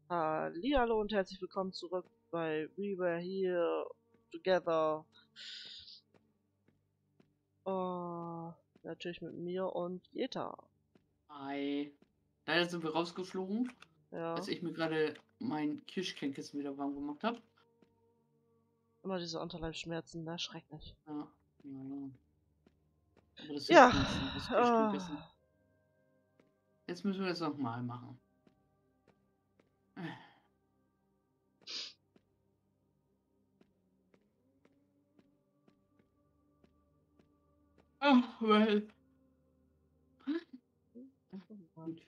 Hallihallo und herzlich willkommen zurück bei We Were Here Together. Natürlich mit mir und Jeta. Hi. Leider sind wir rausgeflogen, Ja, als ich mir gerade mein Kirschkernkissen wieder warm gemacht habe. immer diese Unterleibsschmerzen, ne? Schrecklich. Ja, ja. Aber das Ja, hilft nichts, das Kirschkernkissen. Jetzt müssen wir das nochmal machen. Ach, well. Gut.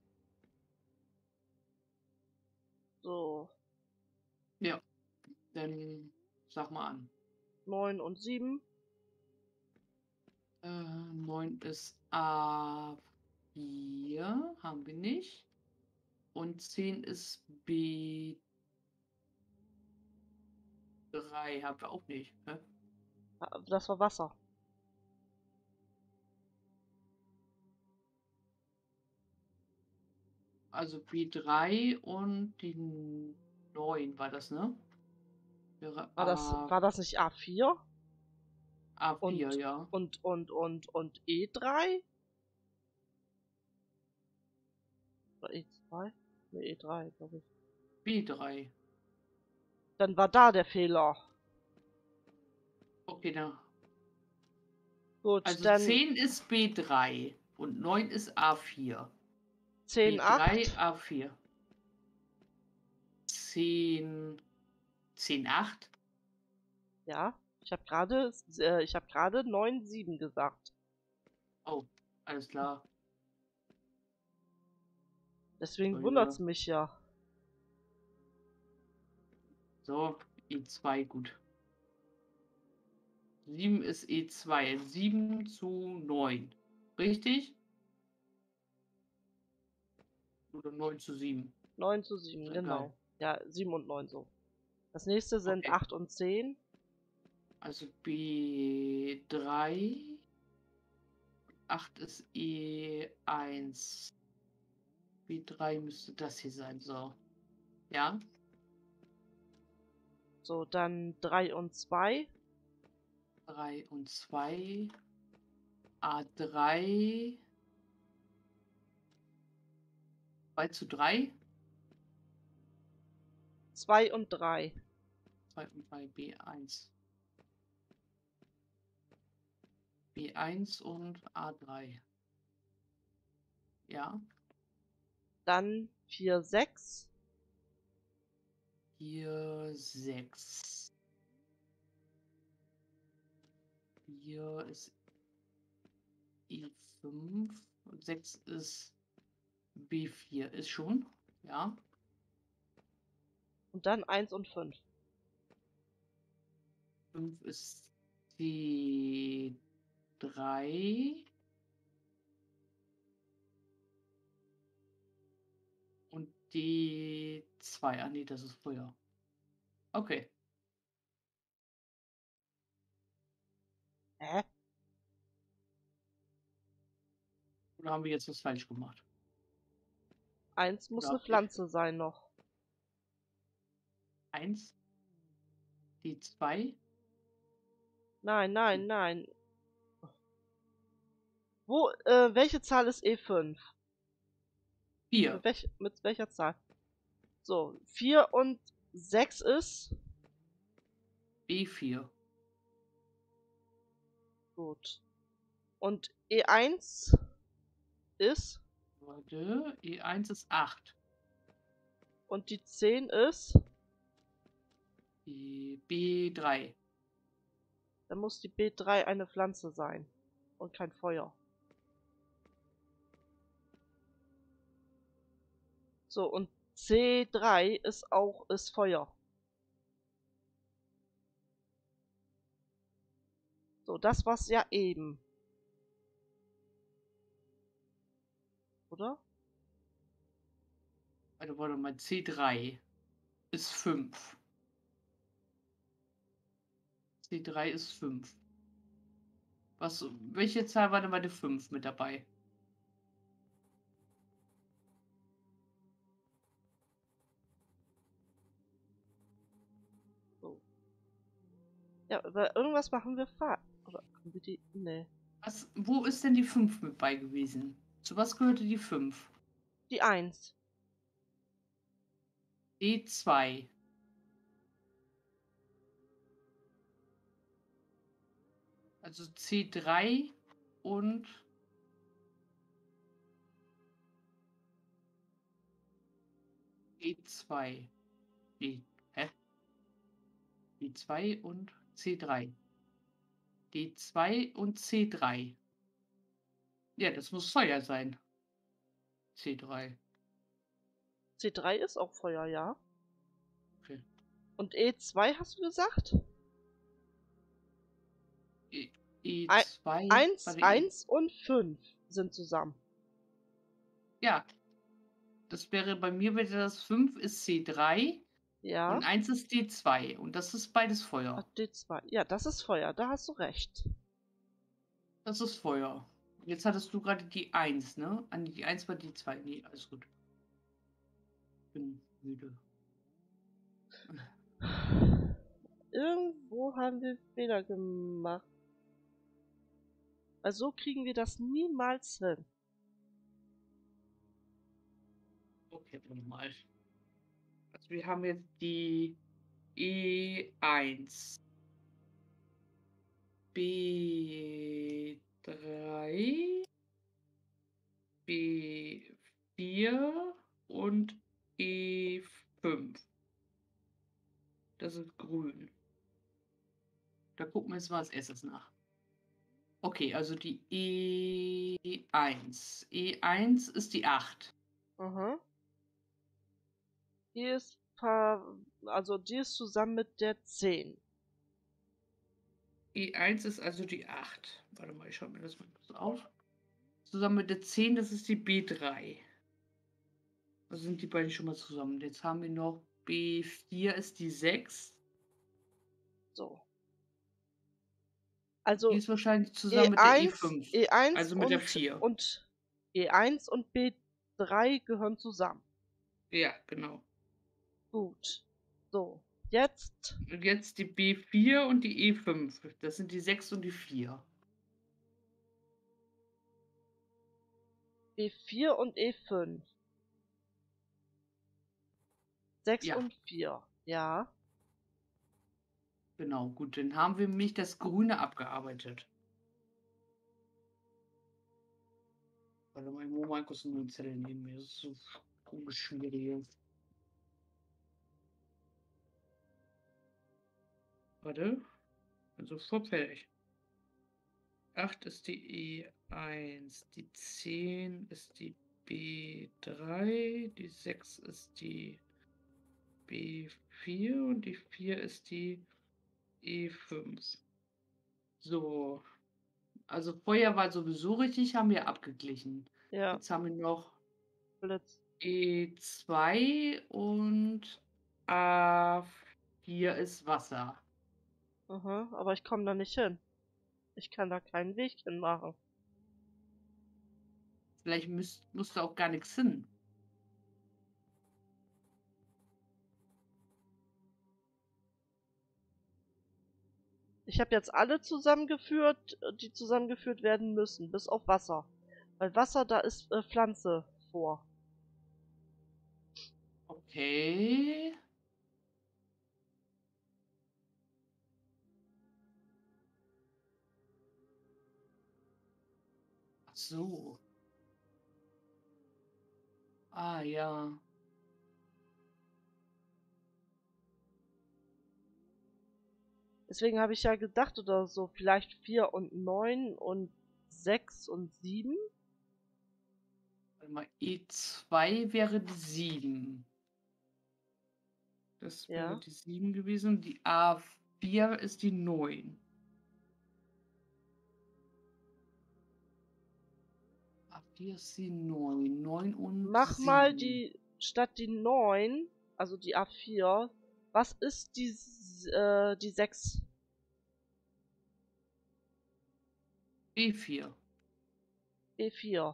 so, Ja, dann sag mal an. 9 und 7. 9 ist A4, haben wir nicht. Und 10 ist B3, haben wir auch nicht. Hä? Das war Wasser. Also B3 und die 9 war das, ne? Wäre War das nicht A4? A4, Und, ja. und E3? Oder E2? Ne, E3, glaube ich. B3. Dann war da der Fehler. Okay, dann. Gut, Also dann 10 ist B3 und 9 ist A4. 10, B3, 8. A4. 10, 10, 8. Ja, ich habe gerade 9, 7 gesagt. Oh, alles klar. Deswegen Ja. wundert's mich ja. So, E2, gut. 7 ist E2. 7 zu 9. Richtig? Oder 9 zu 7? 9 zu Ist 7, egal. genau. Ja, 7 und 9 so. Das nächste sind Okay. 8 und 10. Also B3. 8 ist E1. B3 müsste das hier sein. So. Ja. So, dann 3 und 2. 3 und 2. A3. 2 zu 3. 2 und 3. 2 und 3. B1. B1 und A3. Ja. Dann 4, 6. 4, 6. Hier ist E5. 6 ist B4. Ist schon. Ja. Und dann 1 und 5. 5 ist C3. Und die 2. Ah, nee, das ist früher. Okay. Hä? Oder haben wir jetzt was falsch gemacht? 1 muss Oder eine hab ich Pflanze sein noch. 1, die 2, Nein, die nein, nein. Welche Zahl ist E5? 4, Mit welcher Zahl? So, 4 und 6 ist? B4. Gut. Und E1 ist? Warte, E1 ist 8. Und die 10 ist? Die B3. Dann muss die B3 eine Pflanze sein. Und kein Feuer. So, und C3 ist Feuer. So, das war's ja eben. Oder? Also warte mal, C3 ist 5. C3 ist 5. Welche Zahl war denn bei der 5 mit dabei? Ja, aber irgendwas machen wir falsch. Oder haben wir die. Nee. Wo ist denn die 5 mit bei gewesen? Zu was gehörte die 5? Die 1. E2. Also C3 und E2. Hä? D2 und C3. D2 und C3. Ja, das muss Feuer sein. C3. C3 ist auch Feuer, ja. Okay. Und E2 hast du gesagt? E2. 1, Warte, 1 und 5 sind zusammen. ja, das wäre bei mir, wäre das 5 ist C3 Ja. und 1 ist D2. Und das ist beides Feuer. D2. Ja, das ist Feuer, da hast du recht. Das ist Feuer. Jetzt hattest du gerade die 1, ne? Die 1 war die 2. Nee, alles gut. Bin müde. Irgendwo haben wir Fehler gemacht. Also so kriegen wir das niemals hin. Okay, warte mal. Also wir haben jetzt die E1, B3, B4 und E5. Das ist grün. Da gucken wir jetzt mal als erstes nach. Okay, also die E1. E1 ist die 8. Mhm. Die ist also die ist zusammen mit der 10. E1 ist also die 8. Warte mal, ich schaue mir das mal kurz auf. Zusammen mit der 10, das ist die B3. Also sind die beiden schon mal zusammen. Jetzt haben wir noch B4 ist die 6. So. Die Also ist wahrscheinlich zusammen mit der E5. E1 Also mit der 4. und E1 und B3 gehören zusammen. Ja, genau. Gut. So. Jetzt Und jetzt die B4 und die E5. Das sind die 6 und die 4. B4 und E5. 6 Ja, und 4. Ja. genau. Gut, dann haben wir nämlich das Grüne abgearbeitet. Warte mal, ich muss mal kurz einen Zettel nehmen. Das ist so komisch schwierig. Warte. Bin sofort fertig. 8 ist die E1, die 10 ist die B3, die 6 ist die B4 und die 4 ist die E5. So, also Feuer war sowieso richtig, haben wir abgeglichen. Ja. Jetzt haben wir noch Blitz. E2 und A4 ist Wasser. Mhm, aber ich komme da nicht hin. Ich kann da keinen Weg hin machen. Vielleicht musst du auch gar nichts hin. Ich habe jetzt alle zusammengeführt, die zusammengeführt werden müssen, bis auf Wasser. Weil Wasser, da ist Pflanze vor. Okay. Ach so. Ah ja. Deswegen habe ich ja gedacht, oder so, vielleicht 4 und 9 und 6 und 7. Warte mal, E2 wäre die 7. Das wäre Ja. die 7 gewesen. Die A4 ist die 9. A4 ist die 9. 9 und Mach mal 7. statt die 9, also die A4, was ist die 6? B4. B4.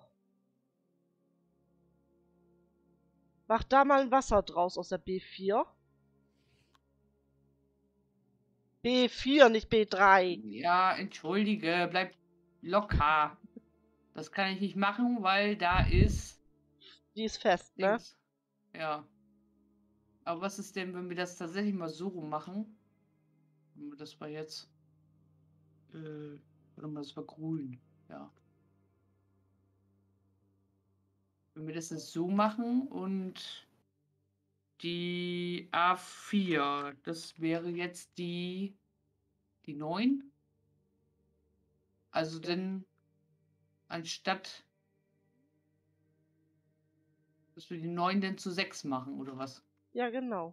Mach da mal ein Wasser draus aus der B4. B4, nicht B3. Ja, entschuldige, bleib locker. Das kann ich nicht machen, weil da ist Die ist fest, ne? Dings. Ja. Aber was ist denn, wenn wir das tatsächlich mal so rum machen? Das war jetzt. Warte mal, das war grün. Ja. Wenn wir das jetzt so machen und die A4, das wäre jetzt die 9. Also Ja, denn anstatt, dass wir die 9 denn zu 6 machen, oder was? ja, genau.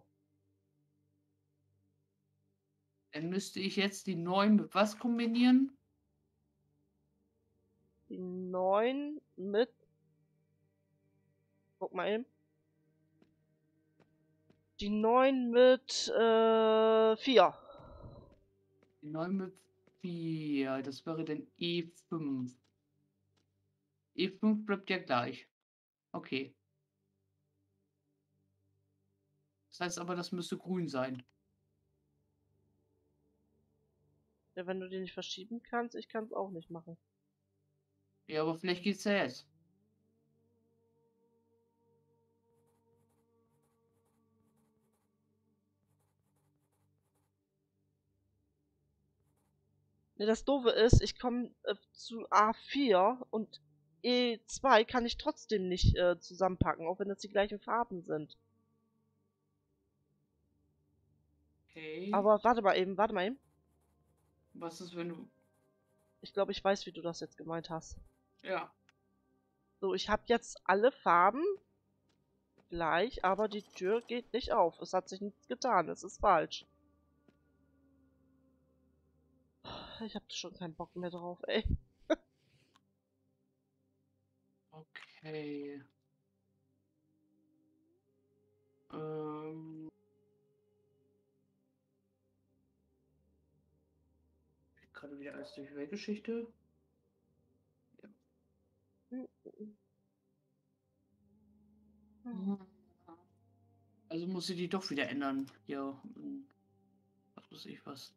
Dann müsste ich jetzt die 9 mit was kombinieren? Die 9 mit, guck mal eben. Die 9 mit 4. Die 9 mit 4, das wäre dann E5. E5 bleibt ja gleich. Okay. Das heißt aber, das müsste grün sein. Ja, wenn du die nicht verschieben kannst, ich kann es auch nicht machen. Ja, aber vielleicht geht's ja jetzt. Ne, das Doofe ist, ich komme zu A4 und E2 kann ich trotzdem nicht zusammenpacken, auch wenn das die gleichen Farben sind. Okay. Aber warte mal eben. Was ist, wenn du. Ich glaube, ich weiß, wie du das jetzt gemeint hast. Ja. So, ich habe jetzt alle Farben gleich, aber die Tür geht nicht auf. Es hat sich nichts getan. Es ist falsch. Ich habe schon keinen Bock mehr drauf, ey. Okay. Ähm. Gerade wieder alles durch Weltgeschichte. Ja. Also muss sie die doch wieder ändern. Ja. Was weiß ich was.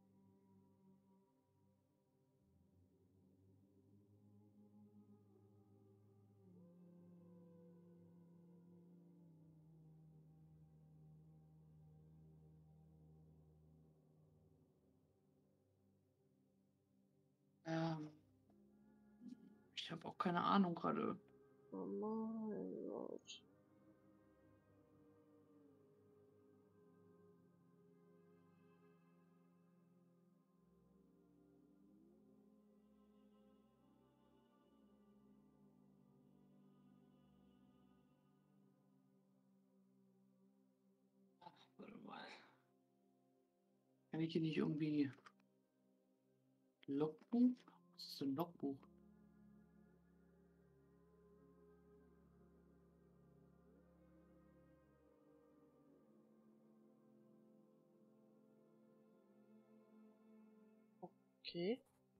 Ähm, ich habe auch keine Ahnung gerade. Oh mein Gott. Warte mal. Kann ich hier nicht irgendwie Logbuch? Was ist denn Logbuch? Okay.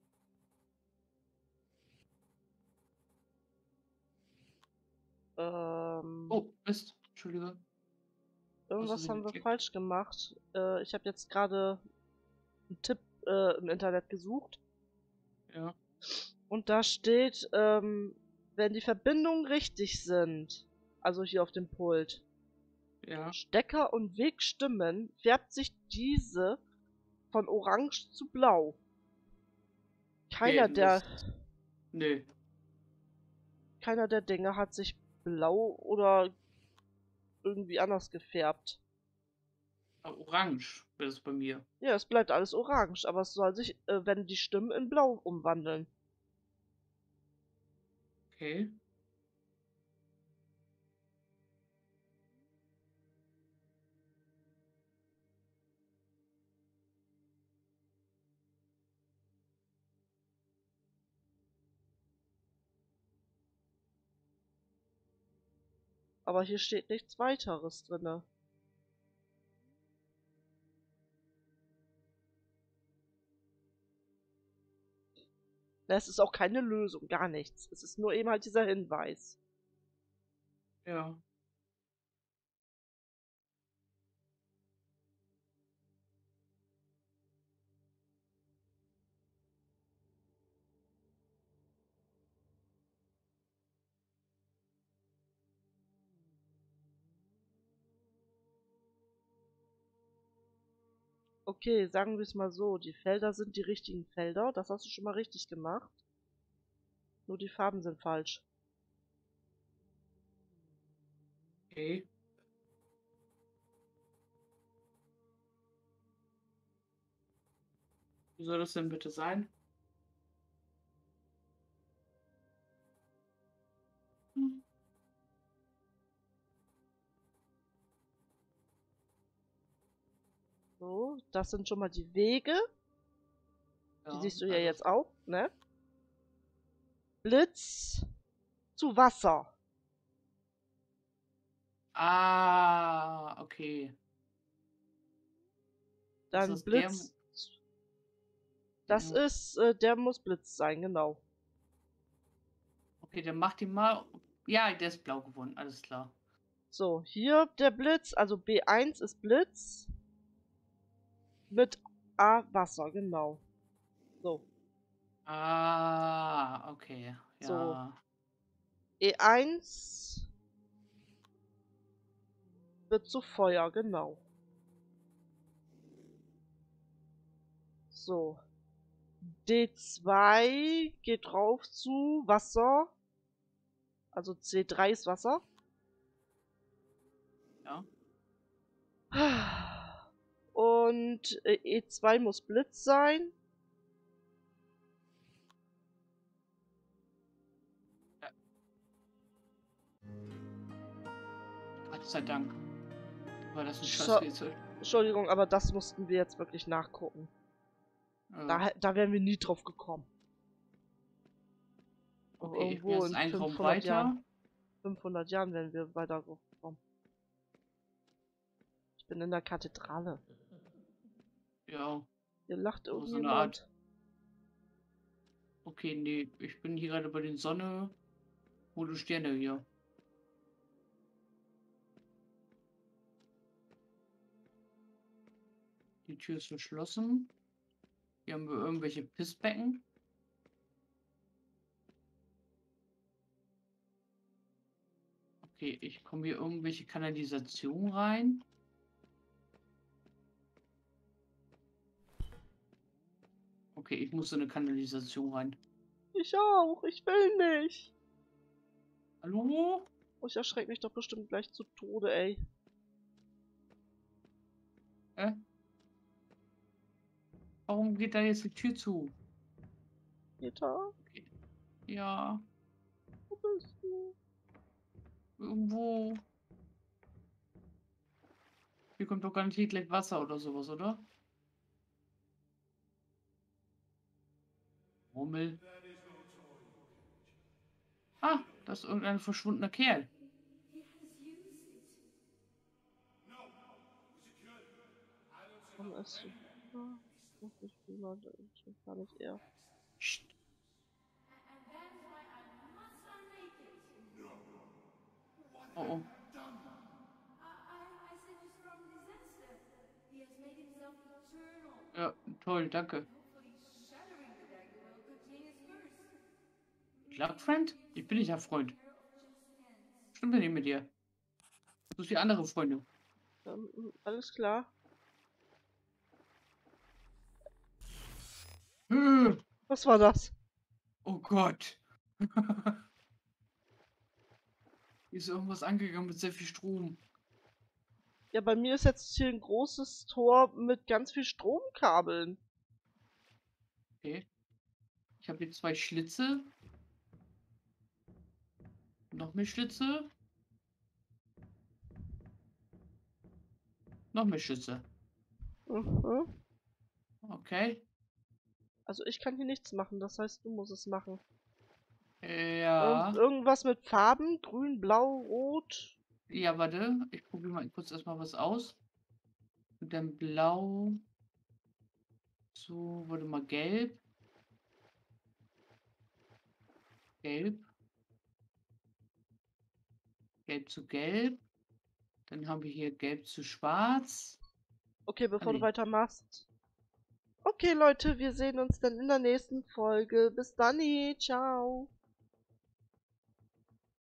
Oh, Mist. Entschuldige. Was ist Irgendwas denn haben wir geklickt? falsch gemacht. Ich habe jetzt gerade einen Tipp im Internet gesucht. Ja. Und da steht, wenn die Verbindungen richtig sind, also hier auf dem Pult, Ja. Stecker und Weg stimmen, färbt sich diese von orange zu blau. Okay, Keiner der, Mist. Nö. keiner der Dinge hat sich blau oder irgendwie anders gefärbt. Orange wäre es bei mir. Ja, es bleibt alles orange, aber es soll sich, wenn die Stimmen in blau umwandeln. Okay. Aber hier steht nichts weiteres drinne. Es ist auch keine Lösung, gar nichts. Es ist nur eben halt dieser Hinweis. Ja. Okay, sagen wir es mal so. Die Felder sind die richtigen Felder. Das hast du schon mal richtig gemacht. Nur die Farben sind falsch. Okay. Wie soll das denn bitte sein? Hm. So, das sind schon mal die Wege. Die Ja, siehst du ja also. jetzt auch, ne? Blitz zu Wasser. Ah, okay. Das Dann ist der. Blitz. Das Ja. ist, der muss Blitz sein, genau. Okay, dann mach die mal. Ja, der ist blau geworden, alles klar. So, hier der Blitz, also B1 ist Blitz mit A Wasser, genau. So, Ah, okay. so. Ja. E1 wird zu Feuer, genau. So. D2 geht drauf zu Wasser. Also C3 ist Wasser. Ja. Und E2 muss Blitz sein. Ja. Gott sei Dank. War das ein Scheißrätsel? Entschuldigung, aber das mussten wir jetzt wirklich nachgucken. Ja. Da wären wir nie drauf gekommen. Auch Okay, ich bin irgendwo jetzt in einen Raum 500 Jahren. weiter. 500 Jahren wären wir weiter gekommen. Ich bin in der Kathedrale. Ja, Hier lacht so eine Art. irgendjemand. Okay, nee, ich bin hier gerade bei den Sonne. Wo du Sterne hier. Die Tür ist verschlossen. Hier haben wir irgendwelche Pissbecken. Okay, ich komme hier irgendwelche Kanalisation rein. Okay, ich muss in eine Kanalisation rein. Ich auch, ich will nicht. Hallo? Oh, ich erschrecke mich doch bestimmt gleich zu Tode, ey. Äh? Warum geht da jetzt die Tür zu? Peter, Okay. Ja, wo bist du? irgendwo. Hier kommt doch garantiert gleich Wasser oder sowas, oder? Rummel. Ah, das ist irgendein verschwundener Kerl. Warum ist du? Ah, muss nicht jemand, gar nicht er. Psst. Oh, oh. Ja, toll, danke. Klappt, Friend? Ich bin nicht der Freund. Stimmt ja nicht mit dir. Du bist wie andere Freunde. Alles klar. Was war das? Oh Gott. Hier ist irgendwas angegangen mit sehr viel Strom. Ja, bei mir ist jetzt hier ein großes Tor mit ganz viel Stromkabeln. Okay. Ich habe hier 2 Schlitze. Noch mehr Schlitze. Noch mehr Schlitze. Mhm. Okay. Also ich kann hier nichts machen, das heißt, du musst es machen. Ja. Irgendwas mit Farben? Grün, Blau, Rot? Ja, warte. Ich probiere mal kurz erstmal was aus. Und dann blau. So, warte mal, gelb. Gelb. Gelb zu gelb. Dann haben wir hier gelb zu schwarz. Okay, Ah, bevor du nee. weitermachst. Okay, Leute, wir sehen uns dann in der nächsten Folge. Bis dann, ciao.